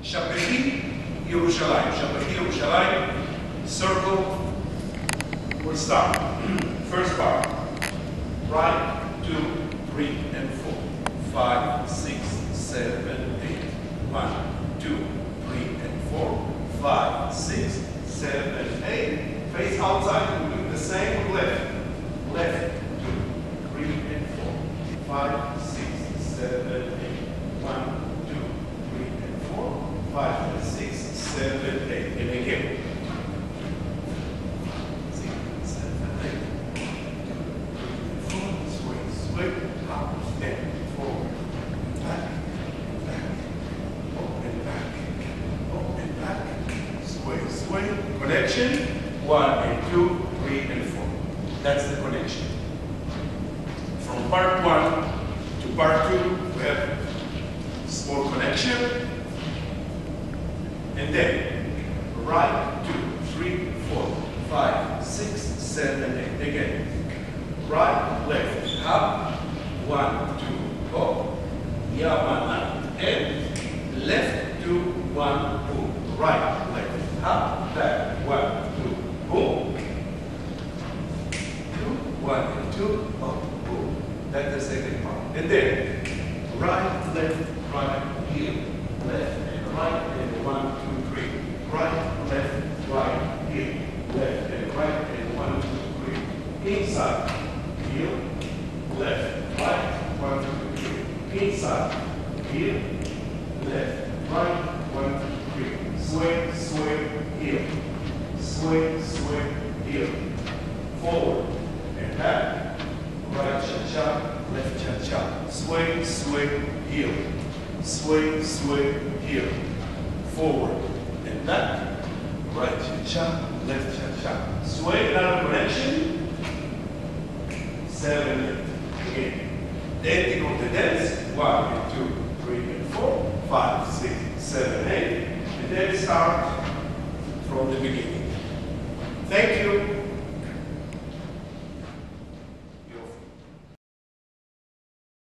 Shabechi Yerushalayim. Shabechi Yerushalayim. Circle. We'll start. First part. Right, 2, 3, and 4. 5, 6, 7, 8. 1, 2, 3, and 4. 5, 6, 7, 8. Face outside. We do the same with left. Left, 2, 3, and 4. 5, 6, 7, 8. 1, 2, 3, and 4. 5, 6, 7, 8. And again. 6, 7, 8. 2, 3, 4. Sway, up, and forward. Back, back. Up and back. Up and back. Sway. Connection. 1 and 2, 3 and 4. That's the connection. From part 1 to part 2, we have small connection. And then right, 2, 3, 4, 5, 6, 7, 8. Again. Right, left, up. 1, 2, go. Yamana. And left, 2, 1, boom. Right, left, up, back. 1, 2, boom. 1 and 2, up, boom. That's the second part. And then right, left, here, left and right, and 1, 2, 3. Right, left, right, here, left and right, and 1, 2, 3. Inside, here, left, right, 1, 2, 3. Inside, here, left, right, 1, 2, 3. Sway, here. Sway, here. Forward and back. Right cha-cha, left cha-cha. Sway, heel. Sway, heel. Forward and back. Right cha-cha, left cha-cha. Sway, another connection. 7, 8. Again. Ending of the dance. 1 and 2, 3 and 4. 5, 6, 7, 8. And then start from the beginning. Thank you.